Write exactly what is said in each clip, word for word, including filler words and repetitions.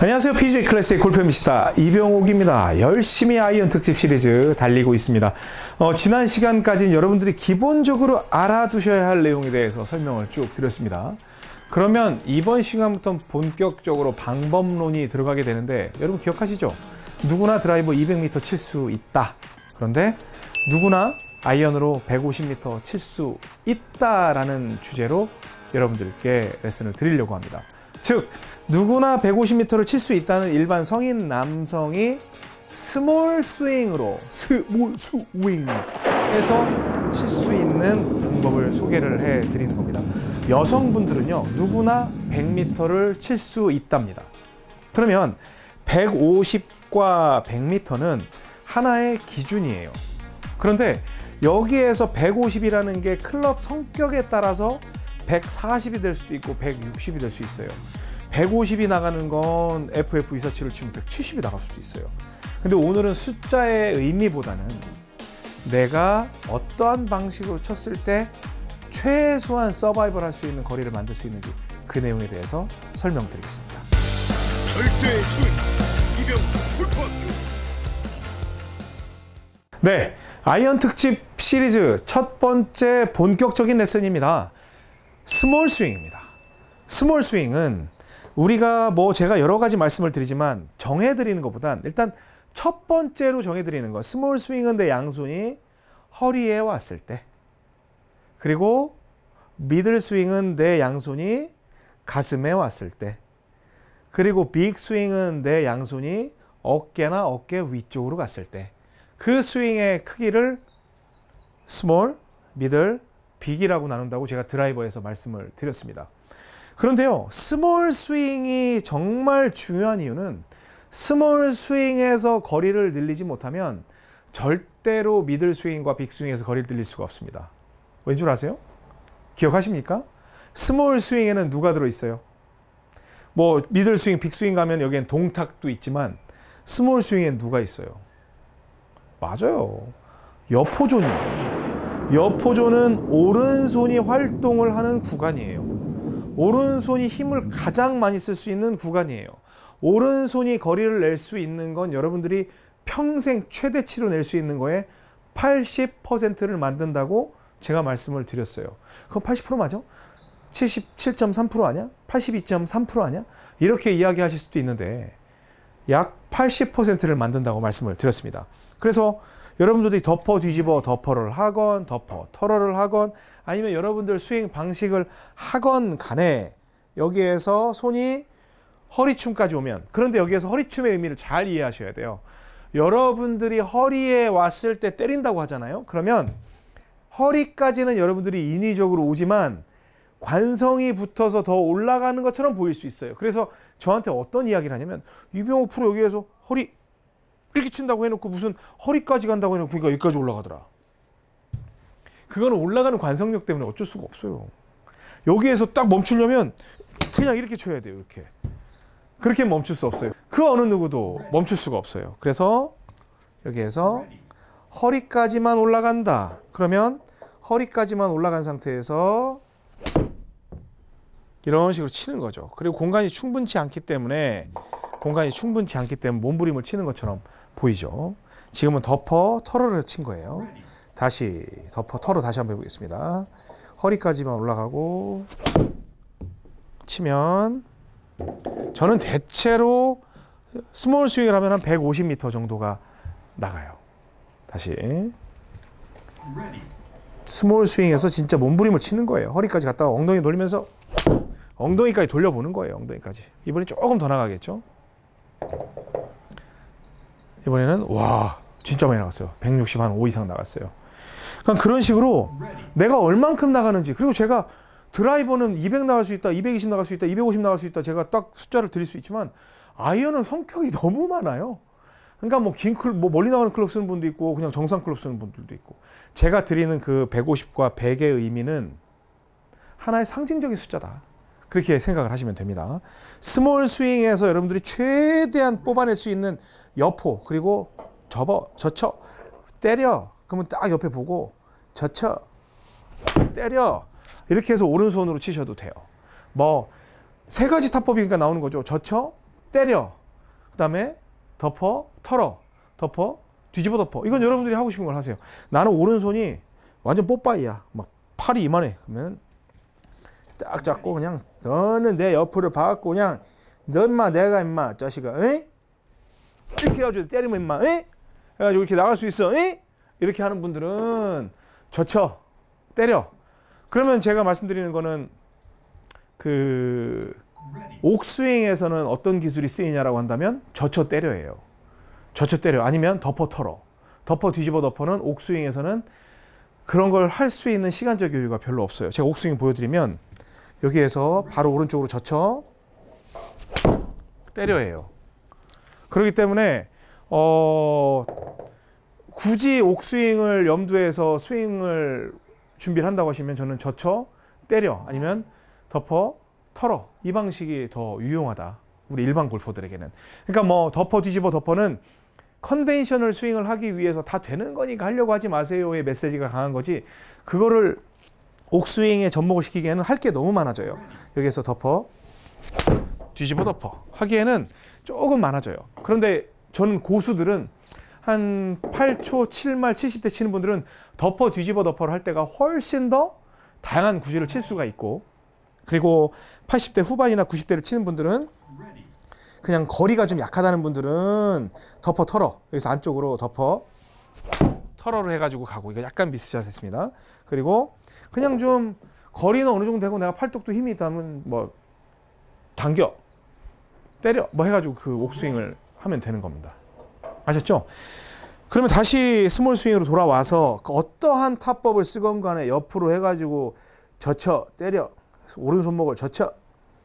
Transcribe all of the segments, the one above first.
안녕하세요. 피지에이 클래스의 골프미스터 이병옥입니다. 열심히 아이언 특집 시리즈 달리고 있습니다. 어, 지난 시간까지는 여러분들이 기본적으로 알아두셔야 할 내용에 대해서 설명을 쭉 드렸습니다. 그러면 이번 시간부터 본격적으로 방법론이 들어가게 되는데, 여러분 기억하시죠? 누구나 드라이버 이백 미터 칠 수 있다. 그런데 누구나 아이언으로 백오십 미터 칠 수 있다라는 주제로 여러분들께 레슨을 드리려고 합니다. 즉, 누구나 백오십 미터를 칠 수 있다는 일반 성인 남성이 스몰 스윙으로 스몰 스윙에서 칠 수 있는 방법을 소개를 해 드리는 겁니다. 여성분들은요, 누구나 백 미터를 칠 수 있답니다. 그러면 백오십과 백 미터는 하나의 기준이에요. 그런데 여기에서 백오십이라는 게 클럽 성격에 따라서 백사십이 될 수도 있고 백육십이 될 수 있어요. 백오십이 나가는 건 에프에프 이백사십칠을 치면 백칠십이 나갈 수도 있어요. 근데 오늘은 숫자의 의미보다는 내가 어떠한 방식으로 쳤을 때 최소한 서바이벌 할 수 있는 거리를 만들 수 있는지, 그 내용에 대해서 설명드리겠습니다. 절대 스윙 이병옥 골프학교. 네, 아이언 특집 시리즈 첫 번째 본격적인 레슨입니다. 스몰 스윙입니다. 스몰 스윙은 우리가 뭐 제가 여러 가지 말씀을 드리지만 정해드리는 것보단 일단 첫 번째로 정해드리는 거, 스몰 스윙은 내 양손이 허리에 왔을 때, 그리고 미들 스윙은 내 양손이 가슴에 왔을 때, 그리고 빅 스윙은 내 양손이 어깨나 어깨 위쪽으로 갔을 때, 그 스윙의 크기를 스몰, 미들, 빅이라고 나눈다고 제가 드라이버에서 말씀을 드렸습니다. 그런데요, 스몰 스윙이 정말 중요한 이유는 스몰 스윙에서 거리를 늘리지 못하면 절대로 미들 스윙과 빅 스윙에서 거리를 늘릴 수가 없습니다. 왠 줄 아세요? 기억하십니까? 스몰 스윙에는 누가 들어있어요? 뭐 미들 스윙, 빅 스윙 가면 여기엔 동탁도 있지만 스몰 스윙엔 누가 있어요? 맞아요. 여포존이에요. 여포존은 오른손이 활동을 하는 구간이에요. 오른손이 힘을 가장 많이 쓸 수 있는 구간이에요. 오른손이 거리를 낼 수 있는 건 여러분들이 평생 최대치로 낼 수 있는 거에 팔십 퍼센트를 만든다고 제가 말씀을 드렸어요. 그건 팔십 퍼센트 맞아? 칠십칠 점 삼 퍼센트 아니야? 팔십이 점 삼 퍼센트 아니야? 이렇게 이야기하실 수도 있는데 약 팔십 퍼센트를 만든다고 말씀을 드렸습니다. 그래서 여러분들이 덮어 뒤집어 덮어를 하건 덮어 털어를 하건 아니면 여러분들 스윙 방식을 하건 간에 여기에서 손이 허리춤까지 오면, 그런데 여기에서 허리춤의 의미를 잘 이해하셔야 돼요. 여러분들이 허리에 왔을 때 때린다고 하잖아요. 그러면 허리까지는 여러분들이 인위적으로 오지만 관성이 붙어서 더 올라가는 것처럼 보일 수 있어요. 그래서 저한테 어떤 이야기를 하냐면, 이병옥 프로 여기에서 허리 이렇게 친다고 해놓고 무슨 허리까지 간다고 해놓고 그러니까 여기까지 올라가더라. 그거는 올라가는 관성력 때문에 어쩔 수가 없어요. 여기에서 딱 멈추려면 그냥 이렇게 쳐야 돼요. 이렇게. 그렇게 멈출 수 없어요. 그 어느 누구도 멈출 수가 없어요. 그래서 여기에서 허리까지만 올라간다. 그러면 허리까지만 올라간 상태에서 이런 식으로 치는 거죠. 그리고 공간이 충분치 않기 때문에 공간이 충분치 않기 때문에 몸부림을 치는 것처럼 보이죠. 지금은 덮어 털어를 친 거예요. 다시 덮어 털어 다시 한번 해보겠습니다. 허리까지만 올라가고 치면, 저는 대체로 스몰 스윙을 하면 한 백오십 미터 정도가 나가요. 다시 스몰 스윙에서 진짜 몸부림을 치는 거예요. 허리까지 갔다가 엉덩이 돌리면서 엉덩이까지 돌려보는 거예요. 엉덩이까지. 이번엔 조금 더 나가겠죠. 이번에는 와 진짜 많이 나갔어요. 백육십오 이상 나갔어요. 그러니까 그런 식으로 내가 얼만큼 나가는지, 그리고 제가 드라이버는 이백 나갈 수 있다, 이백이십 나갈 수 있다, 이백오십 나갈 수 있다, 제가 딱 숫자를 드릴 수 있지만 아이언은 성격이 너무 많아요. 그러니까 뭐 긴 클럽, 뭐 멀리 나가는 클럽 쓰는 분도 있고 그냥 정상 클럽 쓰는 분들도 있고, 제가 드리는 그 백오십과 백의 의미는 하나의 상징적인 숫자다. 그렇게 생각을 하시면 됩니다. 스몰 스윙에서 여러분들이 최대한 뽑아낼 수 있는 여포, 그리고 접어, 젖혀, 때려. 그러면 딱 옆에 보고 젖혀, 때려. 이렇게 해서 오른손으로 치셔도 돼요. 뭐 세 가지 타법이니까 나오는 거죠. 젖혀, 때려. 그 다음에 덮어, 털어, 덮어, 뒤집어 덮어. 이건 여러분들이 하고 싶은 걸 하세요. 나는 오른손이 완전 뽀빠이야. 막 팔이 이만해. 그러면 딱 잡고 그냥 너는 내 옆으로 봐갖고 그냥 너 인마 내가 인마 자식아 에? 이렇게 해가지고 때리면 인마 에? 해가지고 이렇게 나갈 수 있어 에? 이렇게 하는 분들은 젖혀 때려. 그러면 제가 말씀드리는 거는 그 옥스윙에서는 어떤 기술이 쓰이냐라고 한다면 젖혀 때려예요. 젖혀 때려. 아니면 덮어 털어. 덮어 뒤집어 덮어는 옥스윙에서는 그런 걸 할 수 있는 시간적 여유가 별로 없어요. 제가 옥스윙 보여드리면 여기에서 바로 오른쪽으로 젖혀 때려예요. 그렇기 때문에 어, 굳이 옥스윙을 염두에서 스윙을 준비를 한다고 하시면 저는 젖혀 때려 아니면 덮어 털어 이 방식이 더 유용하다. 우리 일반 골퍼들에게는. 그러니까 뭐 덮어 뒤집어 덮어는 컨벤셔널 스윙을 하기 위해서 다 되는 거니까 하려고 하지 마세요의 메시지가 강한 거지, 그거를 옥스윙에 접목을 시키기에는 할 게 너무 많아져요. 여기에서 덮어 뒤집어 덮어 하기에는 조금 많아져요. 그런데 저는 고수들은 한 팔 초 칠 말 칠십 대 치는 분들은 덮어 뒤집어 덮어를 할 때가 훨씬 더 다양한 구질을 칠 수가 있고, 그리고 팔십 대 후반이나 구십 대를 치는 분들은 그냥 거리가 좀 약하다는 분들은 덮어 털어 여기서 안쪽으로 덮어 털어를 해가지고 가고, 이거 약간 미스샷 했습니다. 그리고 그냥 좀 거리는 어느 정도 되고 내가 팔뚝도 힘이 있다면 뭐 당겨 때려 뭐 해가지고 그 옥스윙을 하면 되는 겁니다. 아셨죠? 그러면 다시 스몰 스윙으로 돌아와서 어떠한 타법을 쓰건 간에 옆으로 해가지고 젖혀 때려, 오른손목을 젖혀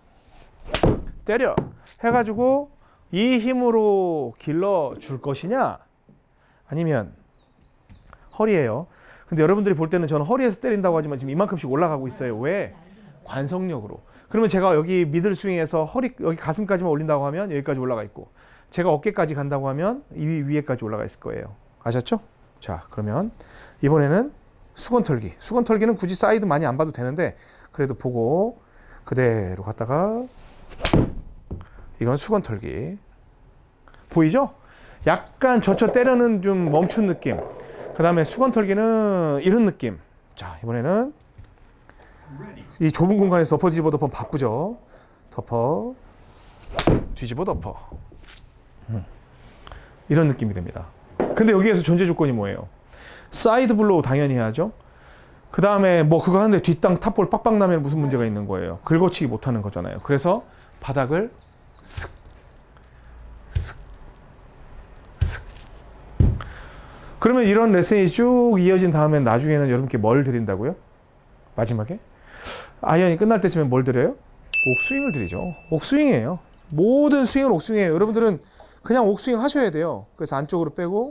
때려 해가지고 이 힘으로 길러줄 것이냐 아니면 허리예요. 근데 여러분들이 볼 때는 저는 허리에서 때린다고 하지만 지금 이만큼씩 올라가고 있어요. 왜? 관성력으로. 그러면 제가 여기 미들 스윙에서 허리 여기 가슴까지만 올린다고 하면 여기까지 올라가 있고, 제가 어깨까지 간다고 하면 이 위에까지 올라가 있을 거예요. 아셨죠? 자, 그러면 이번에는 수건 털기. 수건 털기는 굳이 사이드 많이 안 봐도 되는데 그래도 보고 그대로 갔다가 이건 수건 털기. 보이죠? 약간 젖혀 때려는 좀 멈춘 느낌. 그 다음에 수건 털기는 이런 느낌. 자, 이번에는 이 좁은 공간에서 덮어 뒤집어 덮어 바쁘죠? 덮어 뒤집어 덮어 음. 이런 느낌이 됩니다. 근데 여기에서 존재 조건이 뭐예요? 사이드 블로우 당연히 해야죠. 그 다음에 뭐 그거 하는데 뒷땅 탑볼 빡빡 나면 무슨 문제가 있는 거예요? 긁어치기 못하는 거잖아요. 그래서 바닥을 슥 슥 슥. 그러면 이런 레슨이 쭉 이어진 다음에 나중에는 여러분께 뭘 드린다고요? 마지막에? 아이언이 끝날 때쯤에 뭘 드려요? 옥스윙을 드리죠. 옥스윙이에요. 모든 스윙은 옥스윙이에요. 여러분들은 그냥 옥스윙 하셔야 돼요. 그래서 안쪽으로 빼고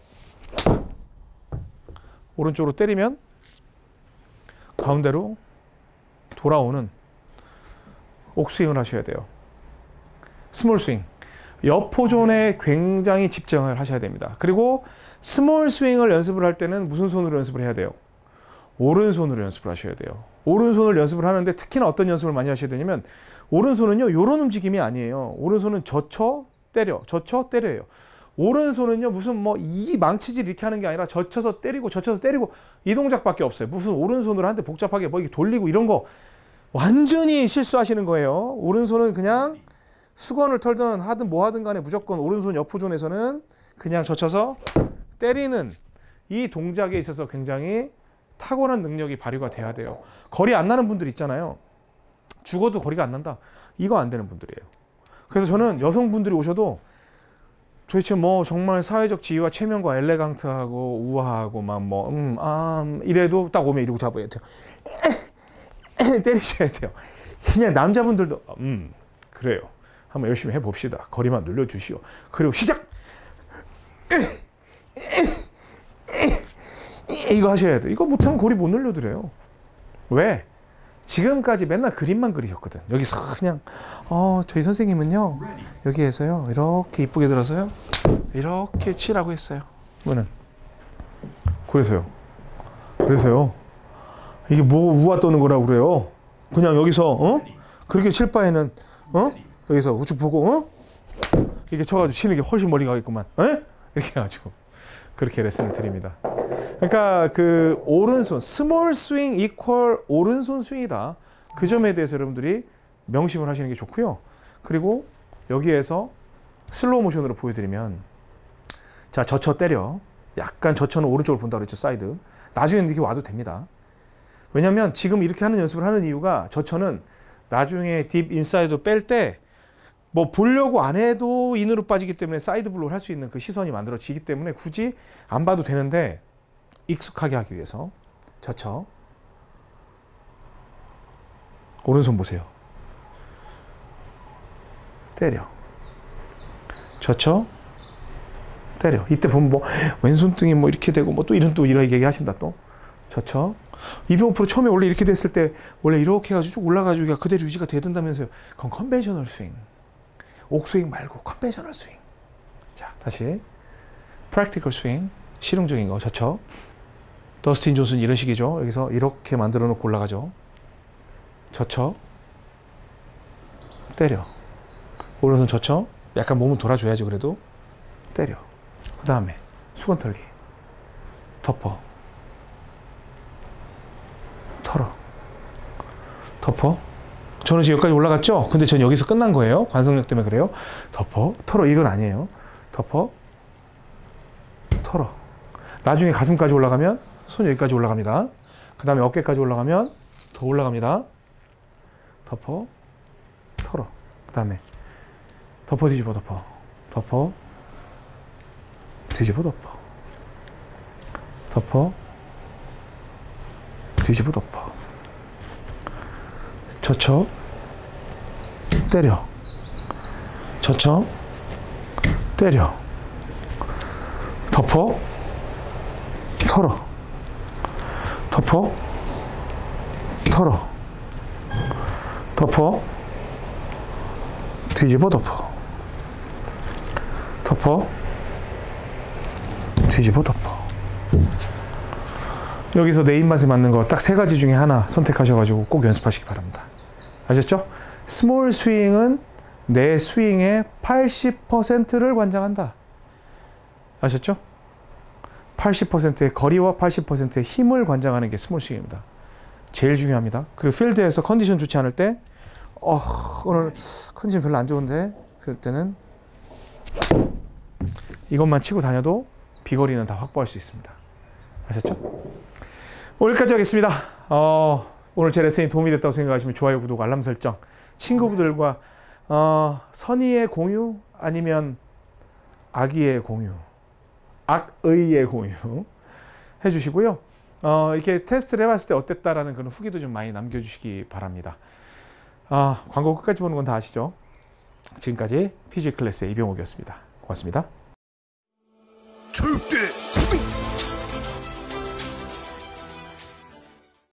오른쪽으로 때리면 가운데로 돌아오는 옥스윙을 하셔야 돼요. 스몰 스윙. 옆호존에 굉장히 집중을 하셔야 됩니다. 그리고 스몰 스윙을 연습을 할 때는 무슨 손으로 연습을 해야 돼요? 오른손으로 연습을 하셔야 돼요. 오른손을 연습을 하는데 특히나 어떤 연습을 많이 하셔야 되냐면, 오른손은요 이런 움직임이 아니에요. 오른손은 젖혀 때려 젖혀 때려요. 오른손은요 무슨 뭐 이 망치질 이렇게 하는 게 아니라 젖혀서 때리고 젖혀서 때리고 이 동작밖에 없어요. 무슨 오른손으로 하는데 복잡하게 뭐 이렇게 돌리고 이런 거 완전히 실수하시는 거예요. 오른손은 그냥 수건을 털든 하든 뭐 하든 간에 무조건 오른손 옆호존에서는 그냥 젖혀서 때리는 이 동작에 있어서 굉장히 탁월한 능력이 발휘가 돼야 돼요. 거리 안 나는 분들 있잖아요. 죽어도 거리가 안 난다. 이거 안 되는 분들이에요. 그래서 저는 여성분들이 오셔도 도대체 뭐 정말 사회적 지위와 체면과 엘레강트하고 우아하고 막 뭐 음, 아, 이래도 딱 오면 이러고 잡아야 돼요. 때리셔야 돼요. 그냥 남자분들도 음 그래요. 한번 열심히 해봅시다. 거리만 늘려주시오. 그리고 시작! 이거 하셔야 돼요. 이거 못하면 거리 못 늘려드려요. 왜? 지금까지 맨날 그림만 그리셨거든. 여기서 그냥 어 저희 선생님은요 여기에서요 이렇게 이쁘게 들어서요 이렇게 치라고 했어요. 이거는 그래서요 그래서요 이게 뭐 우아 떠는 거라고 그래요. 그냥 여기서 어 그렇게 칠 바에는 어 여기서 우측 보고 어 이렇게 쳐가지고 치는 게 훨씬 멀리 가겠구만. 에? 이렇게 해가지고 그렇게 레슨을 드립니다. 그러니까 그 오른손 스몰 스윙 이퀄 오른손 스윙이다. 그 점에 대해서 여러분들이 명심을 하시는 게 좋고요. 그리고 여기에서 슬로우 모션으로 보여드리면, 자, 저쳐 때려. 약간 저쳐는 오른쪽을 본다고 그랬죠, 사이드. 나중에는 이렇게 와도 됩니다. 왜냐면 지금 이렇게 하는 연습을 하는 이유가, 저쳐는 나중에 딥 인사이드 뺄 때 뭐 보려고 안 해도 인으로 빠지기 때문에 사이드 블로우를 할 수 있는 그 시선이 만들어지기 때문에 굳이 안 봐도 되는데, 익숙하게 하기 위해서 저쳐. 오른손 보세요. 때려. 저쳐. 때려. 이때 보면 뭐 왼손등이 뭐 이렇게 되고 뭐 또 이런 또 이런 얘기 하신다 또. 저쳐. 이백오 퍼센트 처음에 원래 이렇게 됐을 때 원래 이렇게 해가지고 쭉 올라가지고 그대로 유지가 되던다면서요. 그건 컨벤셔널 스윙. 옥스윙 말고 컨벤셔널 스윙. 자, 다시. 프랙티컬 스윙. 실용적인 거. 저쳐. 더스틴 존슨 이런 식이죠. 여기서 이렇게 만들어 놓고 올라가죠. 저쳐. 때려. 오른손 저쳐. 약간 몸을 돌아줘야지 그래도. 때려. 그 다음에 수건 털기. 덮어. 털어. 덮어. 저는 지금 여기까지 올라갔죠? 근데 전 여기서 끝난 거예요. 관성력 때문에 그래요. 덮어. 털어. 이건 아니에요. 덮어. 털어. 나중에 가슴까지 올라가면 손 여기까지 올라갑니다. 그 다음에 어깨까지 올라가면 더 올라갑니다. 덮어. 털어. 그 다음에 덮어 뒤집어 덮어. 덮어. 뒤집어 덮어. 덮어. 뒤집어 덮어. 젖혀. 때려. 젖혀. 때려. 덮어. 털어. 덮어. 털어. 덮어. 뒤집어 덮어. 덮어. 뒤집어 덮어. 여기서 내 입맛에 맞는 거 딱 세 가지 중에 하나 선택하셔가지고 꼭 연습하시기 바랍니다. 아셨죠? 스몰 스윙은 내 스윙의 팔십 퍼센트를 관장한다. 아셨죠? 팔십 퍼센트의 거리와 팔십 퍼센트의 힘을 관장하는 게 스몰 스윙입니다. 제일 중요합니다. 그리고 필드에서 컨디션 좋지 않을 때, 어, 오늘 컨디션 별로 안 좋은데, 그럴 때는 이것만 치고 다녀도 비거리는 다 확보할 수 있습니다. 아셨죠? 오늘까지 하겠습니다. 어, 오늘 제 레슨이 도움이 됐다고 생각하시면 좋아요, 구독, 알람 설정, 친구들과 어, 선의의 공유 아니면 악의의 공유, 악의의 공유 해주시고요. 어, 이렇게 테스트를 해봤을 때 어땠다라는 그런 후기도 좀 많이 남겨주시기 바랍니다. 아, 광고 끝까지 보는 건 다 아시죠? 지금까지 피지클래스의 이병옥이었습니다. 고맙습니다. 절대 구독!